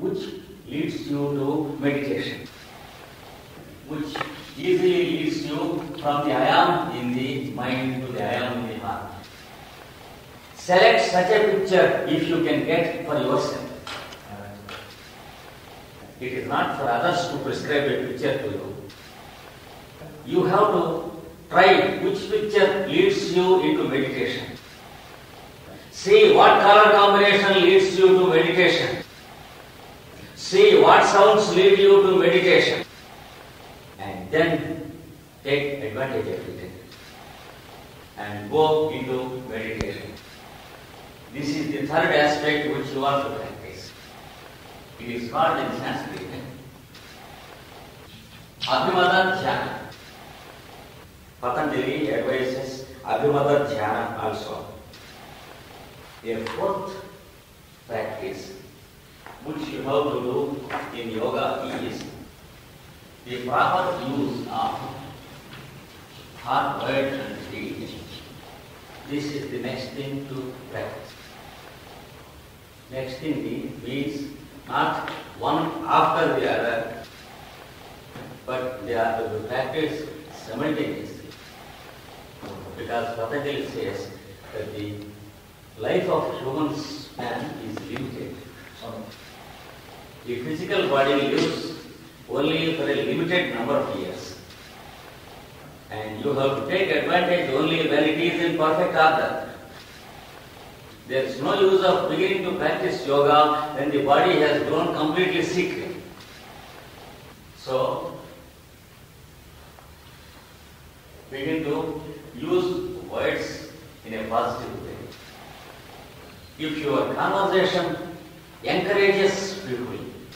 which leads you to meditation, which easily leads you from the I am in the mind to the I am in the heart. Select such a picture if you can get for yourself. It is not for others to prescribe a picture to you. You have to try which picture leads you into meditation. See what color combination leads you to meditation. See what sounds lead you to meditation. And then take advantage of it and go into meditation. This is the third aspect which you are to practice. It is called in Sanskrit Abhimata Dhyana. Patanjali advises Abhimata Dhyana also. A fourth practice which you have to do in yoga is the proper use of heart, word and deed. This is the next thing to practice. Next thing means not one after the other, but they are to be practiced simultaneously. Because Patanjali says that the life of human span is limited. The physical body lives only for a limited number of years. And you have to take advantage only when it is in perfect order. There is no use of beginning to practice yoga when the body has grown completely sick. So, begin to use words in a positive way. If your conversation encourages people,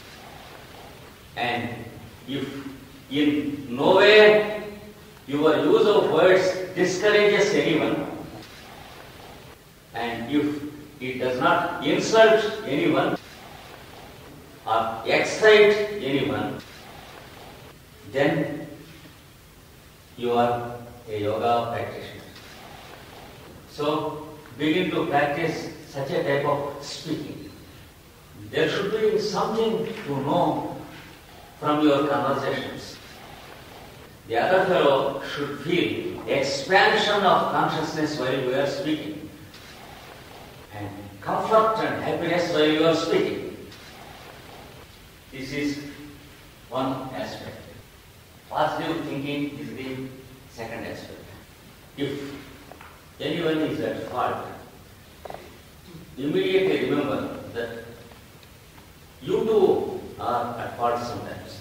and if in no way your use of words discourages anyone, and if it does not insult anyone or excite anyone, then you are a yoga practitioner. So begin to practice such a type of speaking. There should be something to know from your conversations. The other fellow should feel expansion of consciousness while you are speaking, and comfort and happiness while you are speaking. This is one aspect. Positive thinking is the second aspect. If anyone is at fault, immediately remember that you too are at fault sometimes.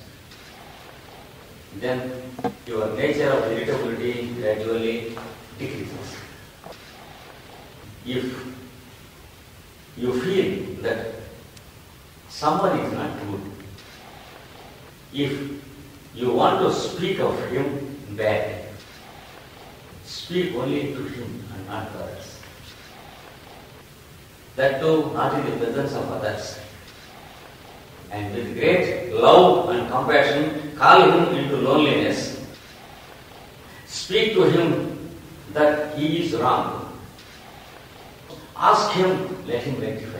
Then your nature of irritability gradually decreases. If you feel that someone is not good, if you want to speak of him bad, speak only to him and not to others. That too not in the presence of others. And with great love and compassion, call him into loneliness. Speak to him that he is wrong. Ask him, let him rectify.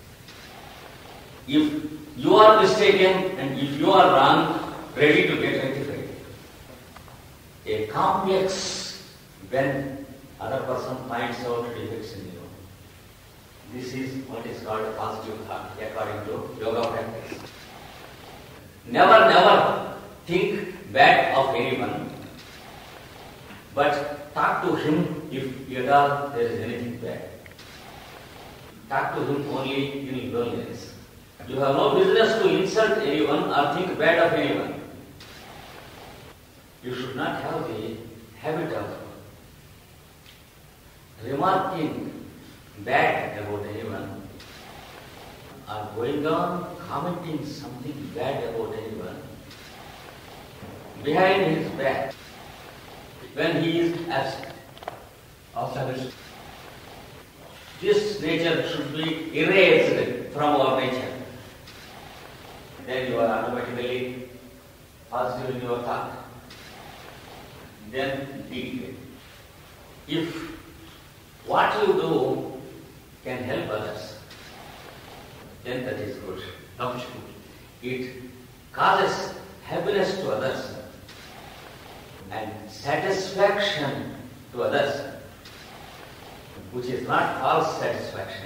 If you are mistaken and if you are wrong, ready to get rectified. A complex when other person finds out defects in you. This is what is called positive thought according to yoga practice. Never think bad of anyone, but talk to him if at all there is anything bad. Talk to him only in loneliness. You have no business to insult anyone or think bad of anyone. You should not have the habit of remarking bad about anyone or going on commenting something bad about anyone behind his back when he is absent. This nature should be erased from our nature. Then you are automatically positive in your thought. Then deed. If what you do can help others, then that is good. It causes happiness to others and satisfaction to others, which is not false satisfaction.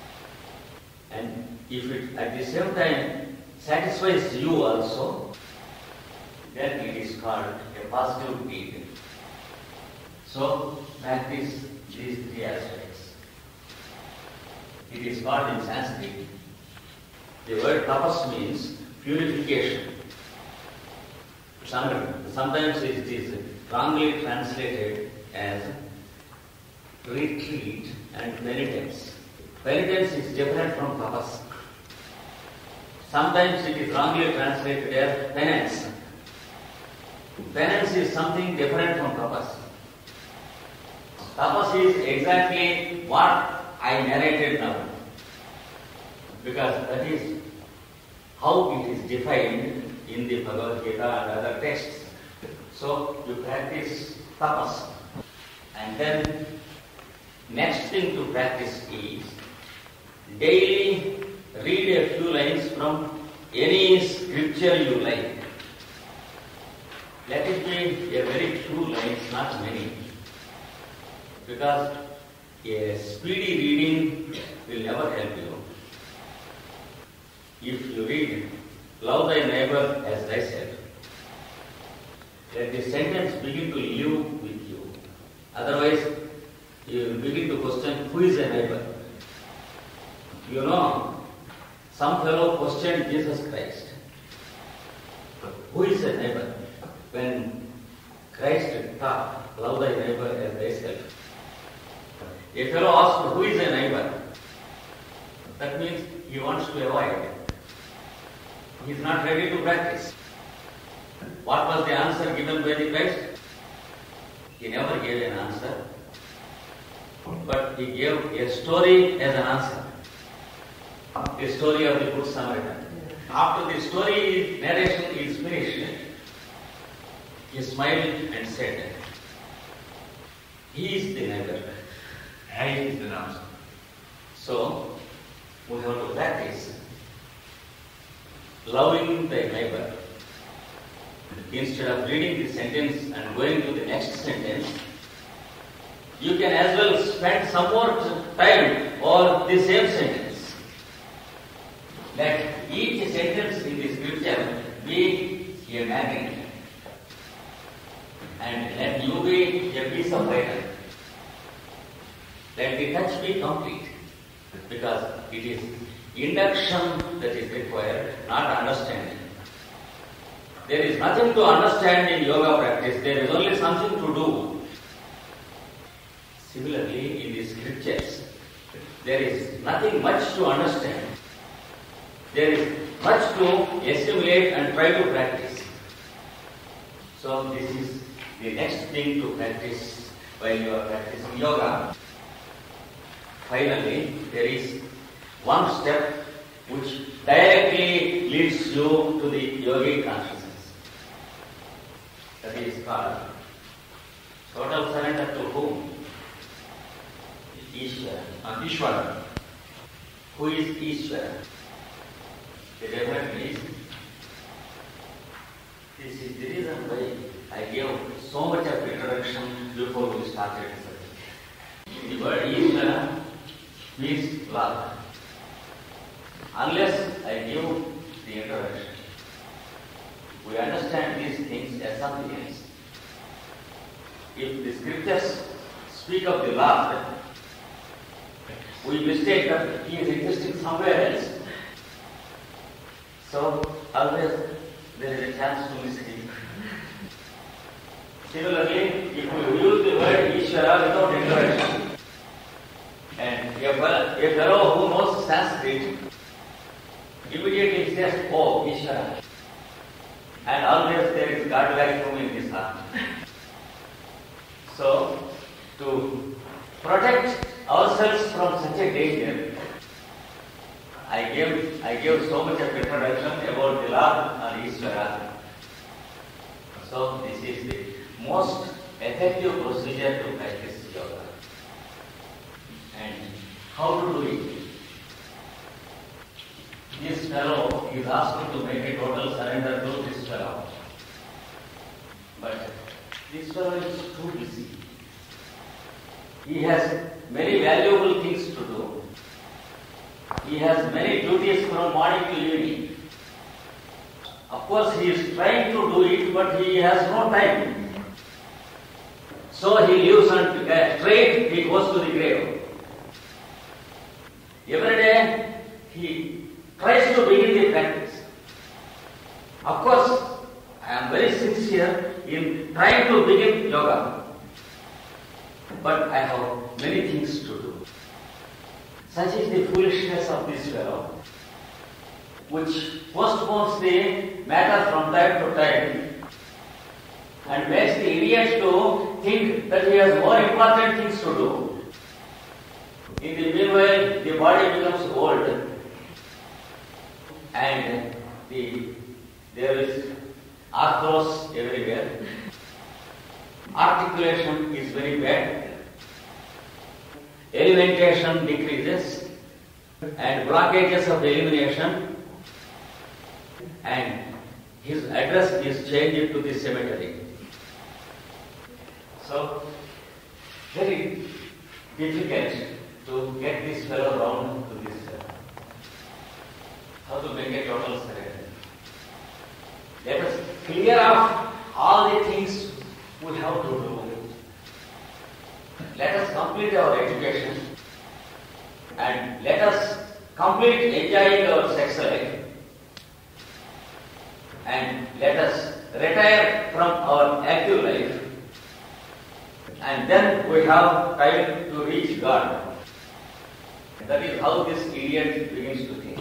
And if it at the same time satisfies you also, then it is called a positive deed. So practice these three aspects. It is called in Sanskrit. The word tapas means purification. Sometimes it is wrongly translated as retreat and penitence. Penitence is different from tapas. Sometimes it is wrongly translated as penance. Penance is something different from tapas. Tapas is exactly what I narrated now, because that is how it is defined in the Bhagavad Gita and other texts. So you practice tapas, and then next thing to practice is daily read a few lines from any scripture you like. Let it be a very few lines, not many, because a speedy reading will never help you. If you read, love thy neighbor as thyself, let the sentence begin to live with you. Otherwise, you will begin to question who is a neighbor. You know, some fellow questioned Jesus Christ. Who is a neighbor? When Christ taught, love thy neighbor as thyself. A fellow asked, who is a neighbor? That means he wants to avoid. He is not ready to practice. What was the answer given by the Christ? He never gave an answer, but he gave a story as an answer. The story of the Good Samaritan. After the story narration is finished, he smiled and said, he is the neighbor. He is the answer. So, we have to practice loving thy neighbor. Instead of reading the sentence and going to the next sentence, you can as well spend some more time on the same sentence. Let each sentence in the scripture be a magnet, and let you be a piece of paper. Let the touch be complete, because it is induction that is required, not understanding. There is nothing to understand in yoga practice, there is only something to do. Similarly, in the scriptures, there is nothing much to understand. There is much to assimilate and try to practice. So this is the next thing to practice while you are practicing yoga. Finally, there is one step which directly leads you to the yogic consciousness. That is called total surrender to whom? Ishvara. Ishvara. Who is Ishvara? The definition is, this is the reason why I gave so much of introduction before we started the subject. The word Ishvara means love. Unless I give the introduction, we understand these things as something else. If the scriptures speak of the Lord, we mistake that he is existing somewhere else. So always there is a chance to mistake. Similarly, if we use the word Ishvara without introduction, and a fellow who knows Sanskrit immediately says, oh, Ishvara. And always there is God-like room in his heart. So, to protect ourselves from such a danger, I gave so much of introduction about the Lord and Ishvara. So, this is the most effective procedure to practice yoga. And how to do it? This fellow he is asked to make a total surrender to this fellow. But this fellow is too busy. He has many valuable things to do. He has many duties from morning to evening. Of course, he is trying to do it, but he has no time. So he leaves and straight he goes to the grave. Every day he tries to begin the practice. Of course, I am very sincere in trying to begin yoga, but I have many things to do. Such is the foolishness of this fellow, which postpones the matter from time to time and makes the idiot to think that he has more important things to do. In the meanwhile, the body becomes old and there is arthros everywhere. Articulation is very bad. Alimentation decreases and blockages of elimination, and his address is changed to the cemetery. So, very difficult to get this fellow round to this fellow. How to make a total surrender. Let us clear off all the things we have to do. Let us complete our education and let us complete enjoying our sex life and let us retire from our active life, and then we have time to reach God. That is how this idiot begins to think.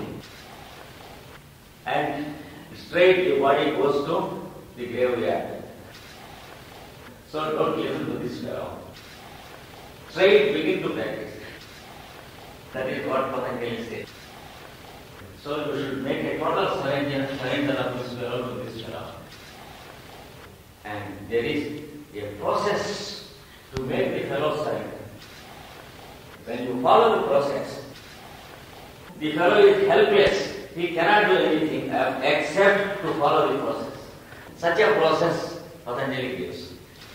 And straight the body goes to the graveyard. So don't listen to this fellow. Straight begin to practice. That is what Patanjali says. So you should make a total surrender of this fellow to this fellow. And there is a process to make the fellow surrender. When you follow the process, the fellow is helpless. He cannot do anything except to follow the process. Such a process Patanjali gives.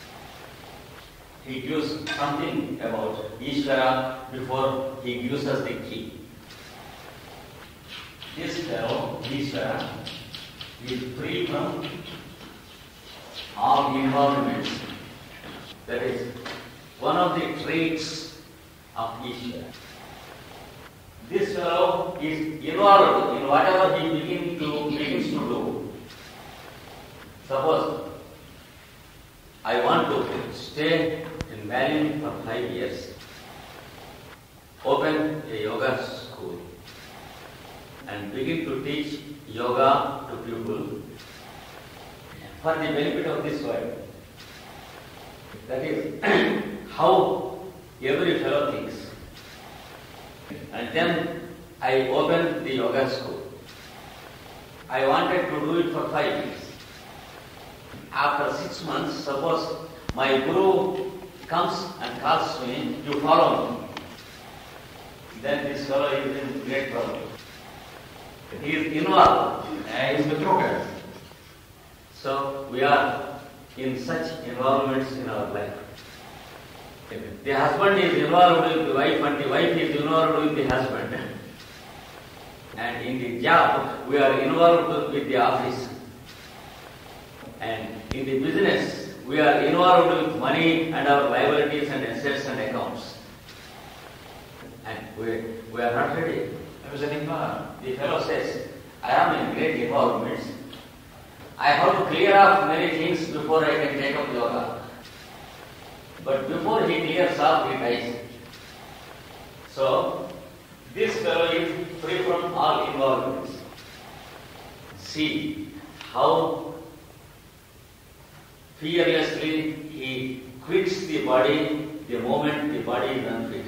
He gives something about Ishvara before he gives us the key. This fellow, Ishvara, is free from all involvements. That is one of the traits of Ishvara. This fellow is involved in whatever he begins to do. Suppose I want to stay in Valley for 5 years, open a yoga school and begin to teach yoga to people for the benefit of this world. That is how every fellow thinks. And then I opened the yoga school. I wanted to do it for 5 years. After 6 months, suppose my guru comes and calls me, you follow me. Then this fellow is in great trouble. He is involved. He is the broker. So we are in such involvements in our life. The husband is involved with the wife and the wife is involved with the husband. And in the job, we are involved with the office. And in the business, we are involved with money and our liabilities and assets and accounts. And we are not ready. There was an imam. The fellow says, I am in great involvements. I have to clear off many things before I can take up yoga. But before he clears off, he dies. So, this fellow is free from all involvements. See how fearlessly he quits the body the moment the body is unfit.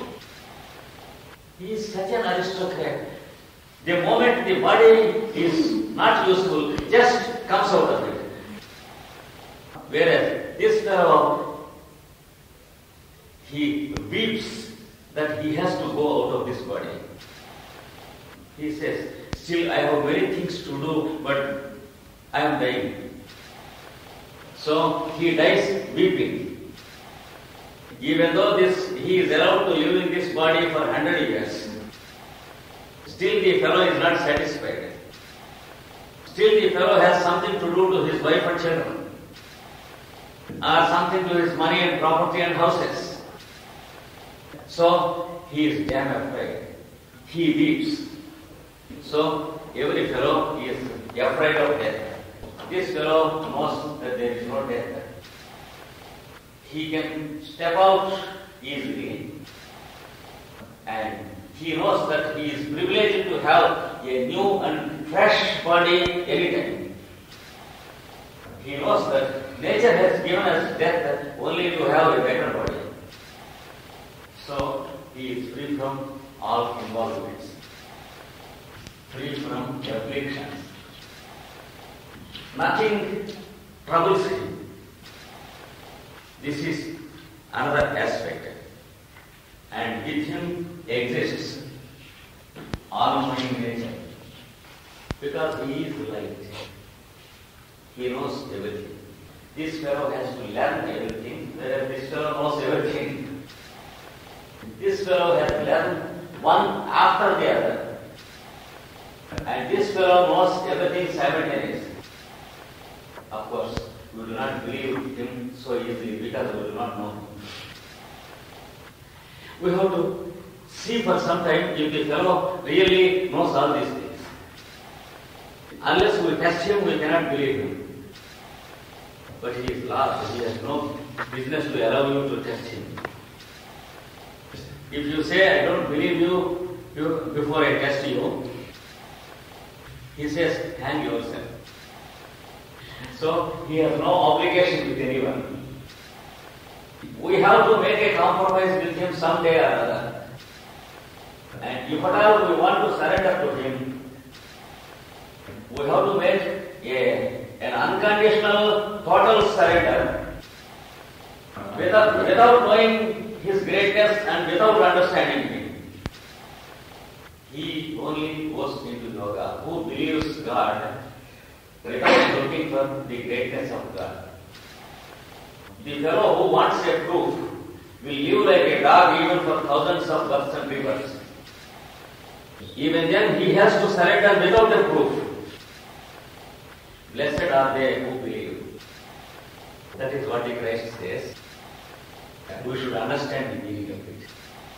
He is such an aristocrat. The moment the body is not useful, just comes out of it. Whereas this fellow, he weeps that he has to go out of this body. He says, Still, I have many things to do, but I am dying. So he dies weeping. Even though he is allowed to live in this body for 100 years, still the fellow is not satisfied. Still the fellow has something to do to his wife and children, or something to his money and property and houses. So he is damn afraid. He weeps. So every fellow is afraid of death. This fellow knows that there is no death. He can step out easily, and he knows that he is privileged to have a new and fresh body anytime. He knows that nature has given us death only to have a better body. So he is free from all involvements, free from afflictions. Nothing troubles him. This is another aspect. And with him exists all-knowing nature. Because he is light. He knows everything. This fellow has to learn everything, whereas this fellow knows everything. This fellow has learned one after the other. And this fellow knows everything simultaneously. Of course, we do not believe him so easily because we do not know him. We have to see for some time if the fellow really knows all these things. Unless we test him, we cannot believe him. But he is large. He has no business to allow you to test him. If you say, I don't believe you before I test you, he says, hang yourself. So he has no obligation with anyone. We have to make a compromise with him someday or other. And if at all we want to surrender to him, we have to make an unconditional, total surrender without knowing his greatness and without understanding him. He only goes into yoga who believes God without looking for the greatness of God. The fellow who wants a proof will live like a dog even for thousands of births and rebirths. Even then he has to surrender without a proof. Blessed are they who believe. That is what the Christ says. We should understand the meaning of it.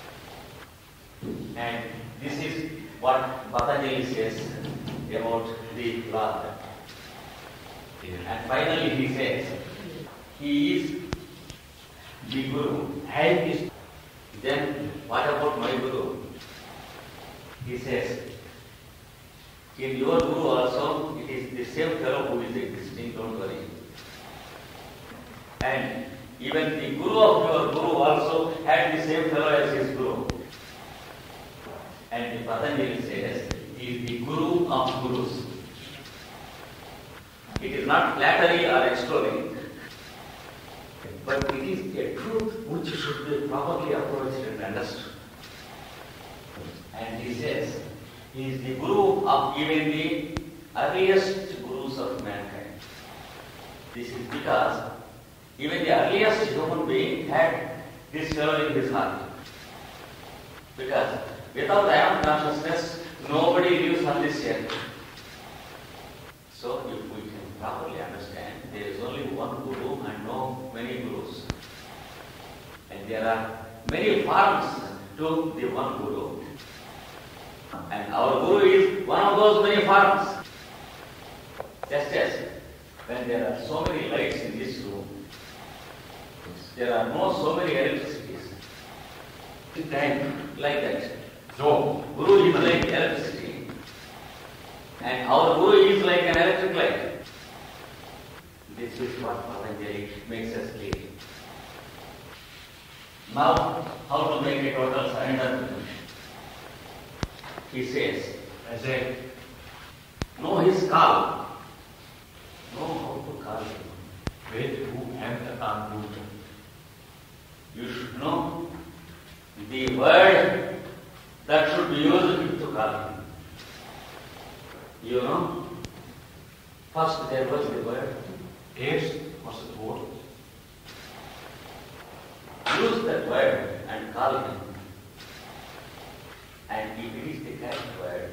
And this is what Patanjali says about the Lord. And finally he says, he is the Guru. And then what about my Guru? He says, in your Guru also, it is the same fellow who is existing, don't worry. And even the Guru of your Guru also had the same fellow as his Guru. And the Patanjali says, he is the Guru of Gurus. It is not flattery or extolling, but it is a truth which should be properly approached and understood. And he says, he is the Guru of even the earliest Gurus of mankind. This is because even the earliest human being had this fellow in his heart. Because without I am consciousness, nobody lives on this earth. So if we can properly understand, there is only one Guru and no many Gurus. And there are many forms to the one Guru. And our Guru is one of those many forms. Just as when there are so many lights in this room, there are so many electricities. And like that. So, Guru is like electricity. And our Guru is like an electric light. This is what Patanjali makes us clear. Now, how to make a total surrender? He says, as a know his call. Know how to call him. With who and the you should know the word that should be used to call him. You know, first there was the word. Eerst was het woord. Use that word and call him. And if it is the correct word,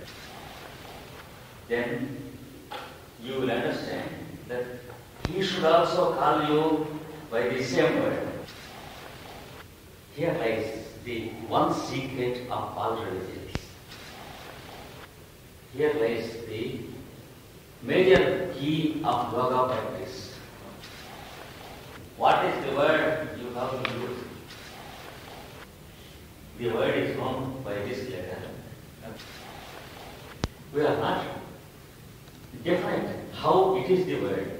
then you will understand that he should also call you by the same word. Here lies the one secret of all religions. Here lies the major key of yoga practice. What is the word you have to use? The word is known by this letter. We are not definite how it is the word.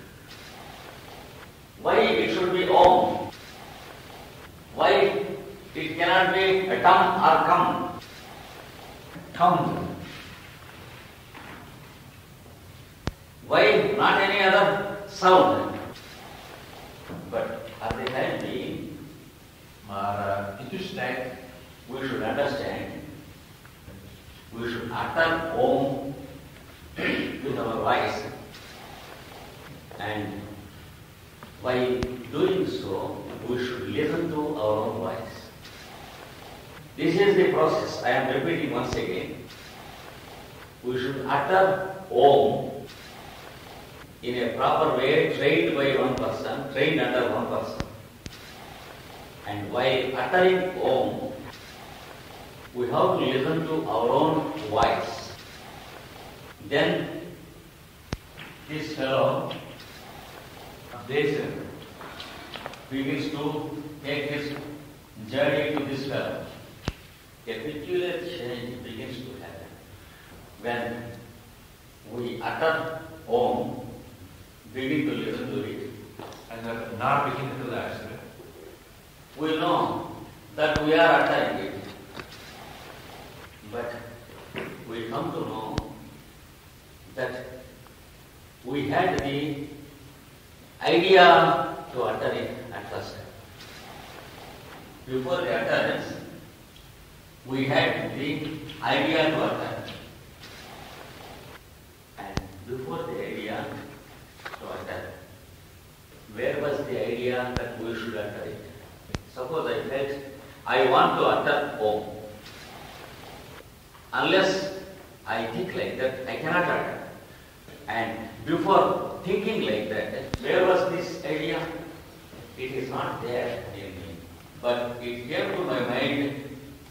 Why it should be Om? Why it cannot be a tum or come? Tum. Why not any other sound? But at the time being, Maar in tussentijd, we should understand, we should utter Om with our voice. And by doing so, we should listen to our own voice. This is the process. I am repeating once again. We should utter Om in a proper way, trained by one person, trained under one person. And while uttering Om, we have to listen to our own voice. Then this fellow, deze, begins to take his journey to this fellow. A peculiar change begins to happen when we utter Om, begin to listen to it. en er naar beginnen te luisteren. We know that we are uttering it, but we come to know that we had the idea to utter it at first. Before the utterance, we had the idea to utter. And before the idea to utter, where was the idea that we should utter it? Suppose I felt I want to utter Om. Unless I think like that, I cannot utter. And before thinking like that, where was this idea? It is not there in me. But it came to my mind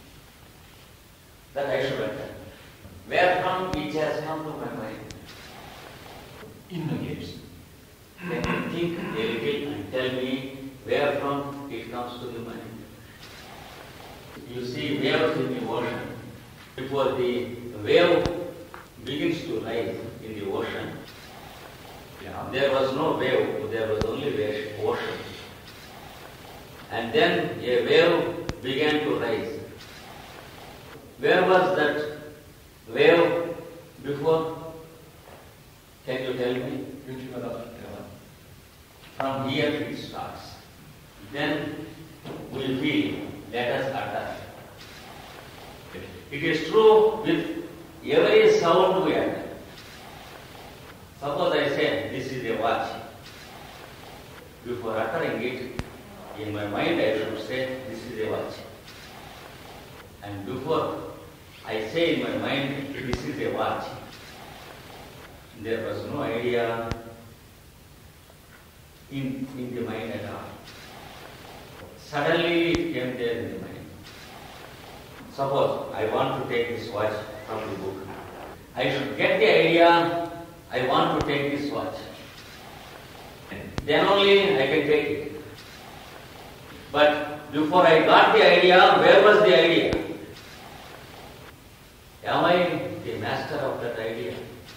that I should utter. Where from it has come to my mind? In de geest. Can you think a little and tell me where from it comes to the mind? You see waves in the ocean. Before the wave begins to rise in the ocean, there was no wave, there was only ocean. And then a wave began to rise. Where was that wave before? Can you tell me? Kunt u me dat vertellen? From here it starts. Then we feel, let us utter. It is true with every sound we utter. Suppose I say, this is a watch. Before uttering it, in my mind I should say, this is a watch. And before I say in my mind, this is a watch, there was no idea in the mind at all. Suddenly it came there in the mind. Suppose I want to take this watch from the book. I should get the idea, I want to take this watch. Then only I can take it. But before I got the idea, where was the idea? Am I the master of that idea?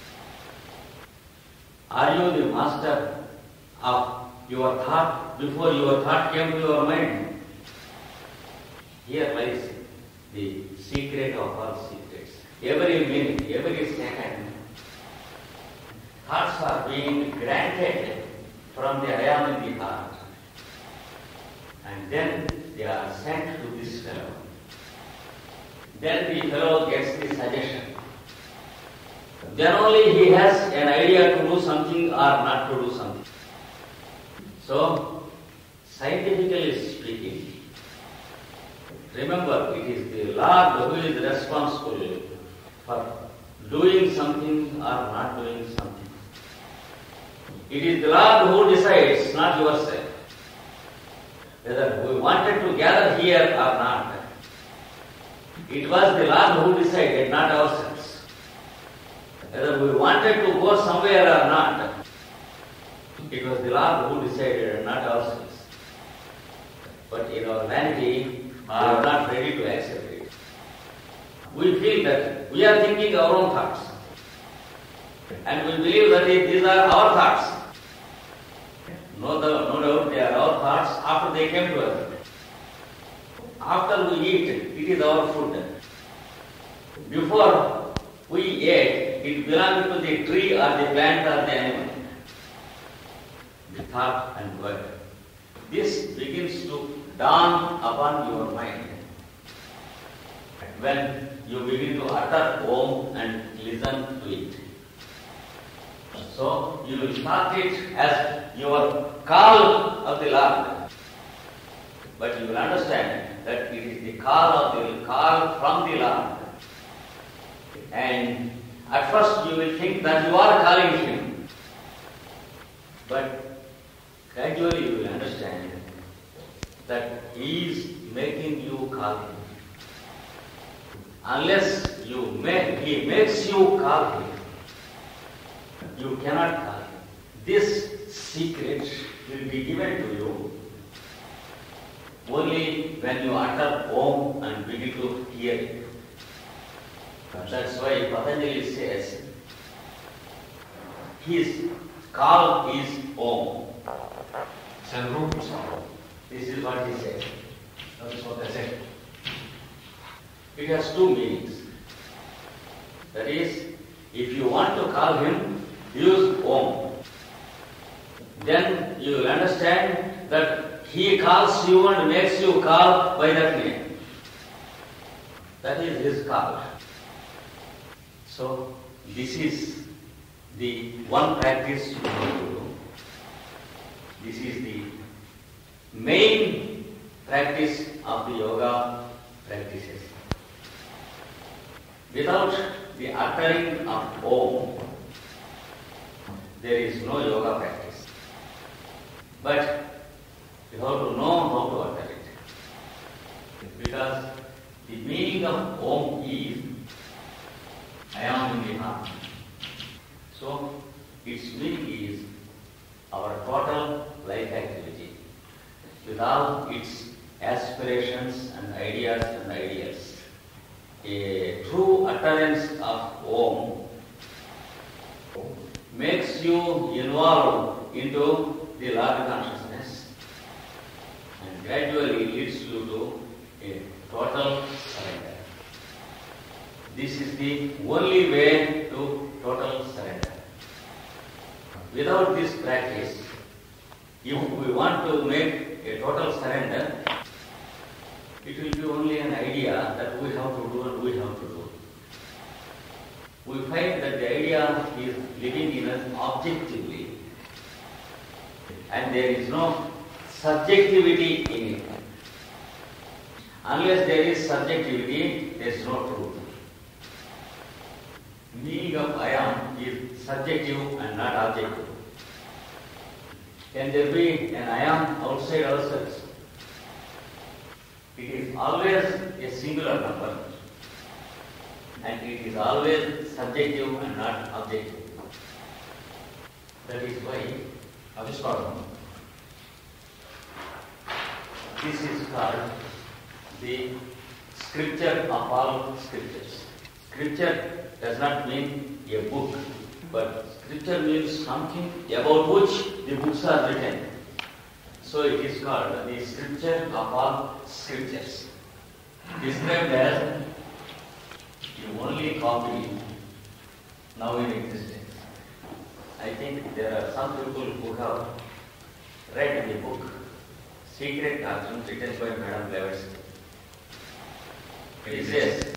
Are you the master of your thought before your thought came to your mind? Here lies the secret of all secrets. Every minute, every second, thoughts are being granted from the I am in the heart. And then they are sent to this fellow. Then the fellow gets the suggestion. then only he has an idea to do something or not to do something. So, scientifically speaking, remember it is the Lord who is responsible for doing something or not doing something. It is the Lord who decides, not yourself, whether we wanted to gather here or not. It was the Lord who decided, not ourselves. Whether we wanted to go somewhere or not, it was the Lord who decided, not ourselves. But in our vanity, we are not ready to accept it. We feel that we are thinking our own thoughts. And we believe that these are our thoughts. No doubt they are our thoughts after they came to us. After we eat, it is our food. Before we ate, it belonged to the tree or the plant or the animal. The thought and word. This begins to dawn upon your mind when you begin to utter Om and listen to it. So you will start it as your call of the Lord. But you will understand that it is the call from the Lord. And at first you will think that you are calling Him. But gradually you will understand that He is making you call Him. Unless He makes you call Him, you cannot call Him. This secret will be given to you only when you utter Om and begin to hear it. That's why Patanjali says his call is Om. This is what he said. That is what I said. It has two meanings. That is, if you want to call Him, use Om. Then you will understand that He calls you and makes you call by that name. That is His call. So, this is the one practice you need to do. This is the main practice of the yoga practices. Without the uttering of Om, there is no yoga practice. But you have to know how to utter it. Because the meaning of Om is I am in the heart. So its meaning is our total life activity with all its aspirations and ideas and ideals. A true utterance of Om makes you involved into the Lord consciousness and gradually leads you to a total surrender. This is the only way to total surrender. Without this practice, if we want to make a total surrender, it will be only an idea that we have to do and we have to do. We find that the idea is living in us objectively and there is no subjectivity in it. Unless there is subjectivity, there is no truth. Meaning of I am is subjective and not objective. Can there be an I am outside ourselves? It is always a singular number and it is always subjective and not objective. That is why this is called the scripture of all scriptures. Scripture does not mean a book, but scripture means something about which the books are written. So it is called the scripture of all scriptures. Described as the only copy now in existence. I think there are some people who have read the book Secret Doctrine written by Madame Blavatsky. It says